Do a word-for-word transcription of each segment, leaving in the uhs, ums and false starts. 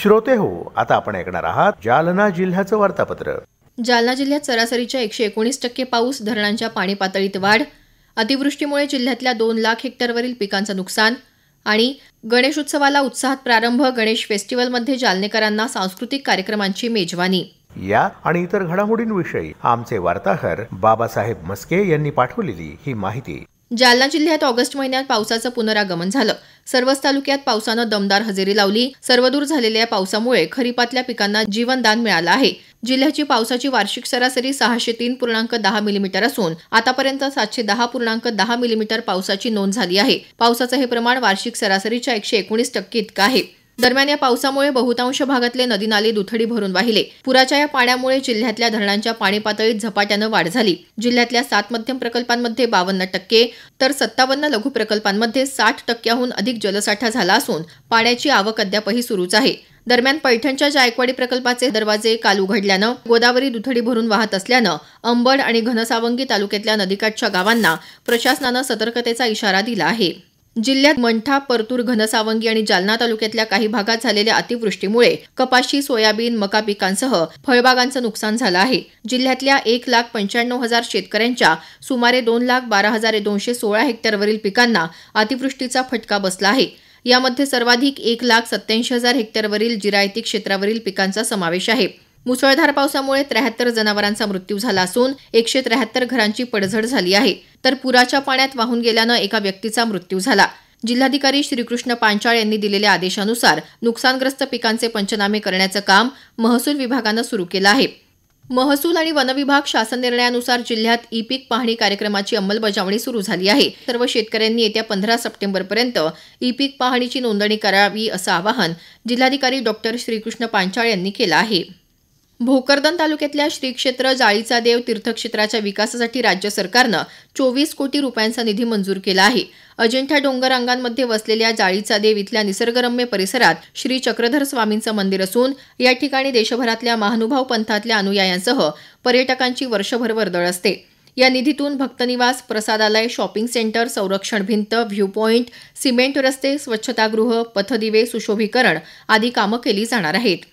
श्रोते हो, आता आपण ऐकणार आहात जालना जिल्ह्याचं वार्तापत्र। जालना जिल्ह्यात सरासरीच्या एकशे एकोणीस टक्के पाऊस, धरणांच्या पाणी पातळीत वाढ, अतिवृष्टीमुळे जिल्ह्यातल्या दोन लाख हेक्टरवरील पिकांचं नुकसान आणि गणेशोत्सवाला उत्साहात प्रारंभ, गणेश फेस्टिवलमध्ये जालनेकरांना सांस्कृतिक कार्यक्रमांची मेजवानी। या आणि इतर घडामोडींविषयी आमचे वार्ताहर बाबासाहेब मस्के यांनी पाठवलेली ही माहिती। जालना जिल्ह्यात ऑगस्ट महिन्यात पावसाचं पुनरागमन झालं। सर्वच तालुक्यात पावसानं दमदार हजेरी लावली। सर्वदूर झालेल्या पावसामुळे खरीपातल्या पिकांना जीवनदान मिळालं आहे। जिल्ह्याची पावसाची वार्षिक सरासरी सहाशे तीन पूर्णांक दहा मिलीमीटर असून आतापर्यंत सातशे दहा पूर्णांक दहा मिलीमीटर पावसाची नोंद झाली आहे। पावसाचं हे प्रमाण वार्षिक सरासरीच्या एकशे एकोणीस टक्के इतकं आहे। दरम्यान या पावसामुळे बहुतांश भागातले नदी नाले दुथडी भरून वाहिले। पुराच्या या पाण्यामुळे जिल्ह्यातल्या धरणांच्या पाणी पातळीत झपाट्यानं वाढ झाली। जिल्ह्यातल्या सात मध्यम प्रकल्पांमध्ये बावन्न टक्के तर सत्तावन्न लघु प्रकल्पांमध्ये साठ टक्क्याहून अधिक जलसाठा झाला असून पाण्याची आवक अद्यापही सुरूच आहे। दरम्यान पैठणच्या जायकवाडी प्रकल्पाचे दरवाजे काल उघडल्यानं गोदावरी दुथडी भरून वाहत असल्यानं अंबड आणि घनसावंगी तालुक्यातल्या नदीकाठच्या गावांना प्रशासनानं सतर्कतेचा इशारा दिला आहे। जिल्ह्यात मंठा, परतूर, घनसावंगी आणि जालना तालुक्यातल्या काही भागात झालेल्या अतिवृष्टीमुळे कपाशी, सोयाबीन, मका पिकांसह फळबागांचं नुकसान झालं आहे। जिल्ह्यातल्या एक लाख पंच्याण्णव हजार शेतकऱ्यांच्या सुमारे दोन लाख बारा हजार दोनशे सोळा हेक्टरवरील पिकांना अतिवृष्टीचा फटका बसला आहे। यामध्ये सर्वाधिक एक लाख सत्याऐंशी हजार हेक्टरवरील जिरायती क्षेत्रावरील पिकांचा समावेश आहे। मुसळधार पावसामुळे त्र्याहत्तर जनावरांचा मृत्यू झाला असून एकशे त्र्याहत्तर घरांची पडझड झाली आहे, तर पुराच्या पाण्यात वाहून गेल्यानं एका व्यक्तीचा मृत्यू झाला। जिल्हाधिकारी श्रीकृष्ण पांचाळ यांनी दिलेल्या आदेशानुसार नुकसानग्रस्त पिकांचे पंचनामे करण्याचं काम महसूल विभागानं सुरू केलं आहे। महसूल आणि वन विभाग शासन निर्णयानुसार जिल्ह्यात ई पीक पाहणी कार्यक्रमाची अंमलबजावणी सुरू झाली आहे। सर्व शेतकऱ्यांनी येत्या पंधरा सप्टेंबरपर्यंत ई पीक पाहणीची नोंदणी करावी असं आवाहन जिल्हाधिकारी डॉक्टर श्रीकृष्ण पांचाळ यांनी केलं आहे। भोकरदन तालुक्यातल्या श्री क्षेत्र जाळीचा देव तीर्थक्षेत्राच्या विकासासाठी राज्य सरकारनं चोवीस कोटी रुपयांचा निधी मंजूर केला आहे। अजिंठा डोंगर रांगांमध्ये वसलेल्या जाळीचा देव इथल्या निसर्गरम्य परिसरात श्री चक्रधर स्वामींचं मंदिर असून या ठिकाणी देशभरातल्या महानुभाव पंथातल्या अनुयायांसह पर्यटकांची वर्षभर वर्दळ असते। या निधीतून भक्तनिवास, प्रसादालय, शॉपिंग सेंटर, संरक्षण भिंत, व्ह्यू पॉइंट, सिमेंट रस्ते, स्वच्छतागृह, पथदिवे, सुशोभीकरण आदी कामं केली जाणार आहेत।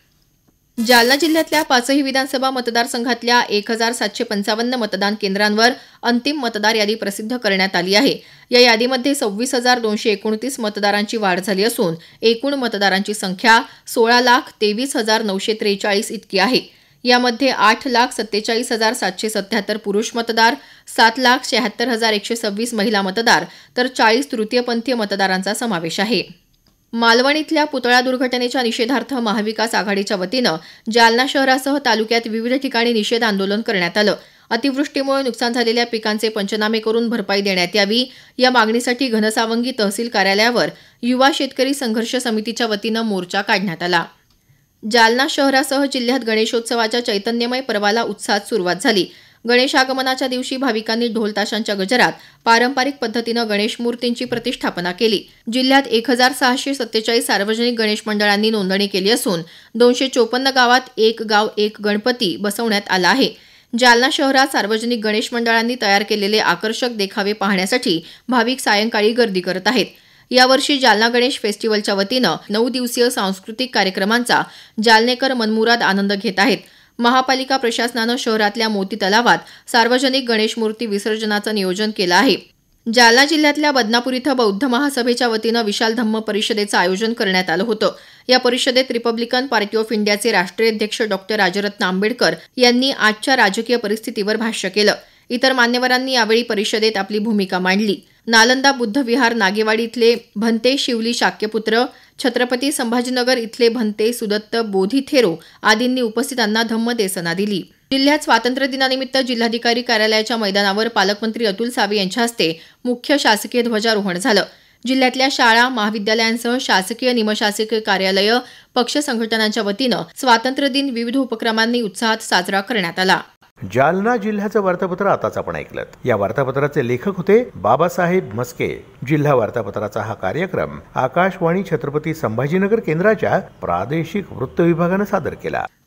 जालना जिल्ह्यातल्या पाचही विधानसभा मतदारसंघातल्या एक हजार सातशे पंचावन्न मतदान केंद्रांवर अंतिम मतदार यादी प्रसिद्ध करण्यात आली आहे। या यादीमध्ये सव्वीस हजार दोनशे एकोणतीस मतदारांची वाढ झाली असून एकूण मतदारांची संख्या सोळा लाख तेवीस हजार नऊशे त्रेचाळीस इतकी आहे। यामध्ये आठ लाख सत्तेचाळीस हजार सातशे सत्याहत्तर पुरुष मतदार, सात लाख शहात्तर हजार एकशे सव्वीस महिला मतदार तर चाळीस तृतीयपंथीय मतदारांचा समावेश आहे। मालवण इथल्या पुतळा दुर्घटनेच्या निषेधार्थ महाविकास आघाडीच्या वतीनं जालना शहरासह तालुक्यात विविध ठिकाणी निषेध आंदोलन करण्यात आलं। अतिवृष्टीमुळे नुकसान झालेल्या पिकांचे पंचनामे करून भरपाई देण्यात यावी या मागणीसाठी घनसावंगी तहसील कार्यालयावर युवा शेतकरी संघर्ष समितीच्या वतीनं मोर्चा काढण्यात आला। जालना शहरासह जिल्ह्यात गणेशोत्सवाच्या चैतन्यमय पर्वाला उत्साहात सुरुवात झाली। गणेश आगमनाच्या दिवशी भाविकांनी ढोल ताशांच्या गजरात पारंपरिक पद्धतीनं गणेश मूर्तींची प्रतिष्ठापना केली। जिल्ह्यात एक हजार सहाशे सत्तेचाळीस सार्वजनिक गणेश मंडळांनी नोंदणी केली असून दोनशे चोपन्न गावात एक गाव एक गणपती बसवण्यात आला आहे। जालना शहरात सार्वजनिक गणेश मंडळांनी तयार केलेले आकर्षक देखावे पाहण्यासाठी भाविक सायंकाळी गर्दी करत आहेत। यावर्षी जालना गणेश फेस्टिवलच्या वतीनं नऊ दिवसीय सांस्कृतिक कार्यक्रमांचा जालनेकर मनमुराद आनंद घेत आहेत। महापालिका प्रशासनानं शहरातल्या मोती तलावात सार्वजनिक गणेश मूर्ती विसर्जनाचं नियोजन केलं आहे। जालना जिल्ह्यातल्या बदनापूर इथं बौद्ध महासभेच्या वतीनं विशाल धम्म परिषदेचं आयोजन करण्यात आलं होतं। या परिषदेत रिपब्लिकन पार्टी ऑफ इंडियाचे राष्ट्रीय अध्यक्ष डॉक्टर राजरत्न आंबेडकर यांनी आजच्या राजकीय परिस्थितीवर भाष्य केलं। इतर मान्यवरांनी यावेळी परिषदेत आपली भूमिका मांडली। नालंदा बुद्ध विहार नागेवाडी इथले भंते शिवली शाक्यपुत्र, छत्रपती संभाजीनगर इथले भंते सुदत्त बोधिथेरो आदींनी उपस्थितांना धम्मदेसना दिली। जिल्ह्यात स्वातंत्र्य दिनानिमित्त जिल्हाधिकारी कार्यालयाच्या मैदानावर पालकमंत्री अतुल सावे यांच्या हस्ते मुख्य शासकीय ध्वजारोहण झालं। जिल्ह्यातल्या शाळा, महाविद्यालयांसह शासकीय, निमशासकीय कार्यालय, पक्ष संघटनांच्या वतीनं स्वातंत्र्य दिन विविध उपक्रमांनी उत्साहात साजरा करण्यात आला। जालना जिल्ह्याचं वार्तापत्र आताच आपण ऐकलं। या वार्तापत्राचे लेखक होते बाबासाहेब मस्के। जिल्हा वार्तापत्राचा हा कार्यक्रम आकाशवाणी छत्रपती संभाजीनगर केंद्राच्या प्रादेशिक वृत्त विभागाने सादर केला।